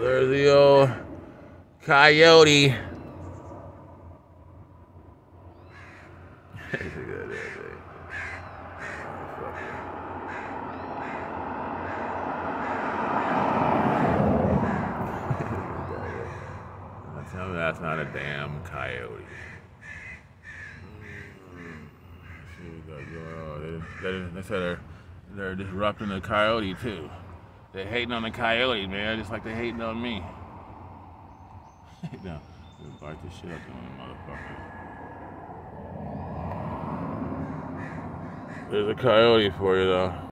there's the old Coyote. Tell me that's not a damn coyote. They said they're disrupting the coyote too. They're hating on the coyote, man, just like they're hating on me. No, bite the shit out of them motherfuckers. There's a coyote for you though.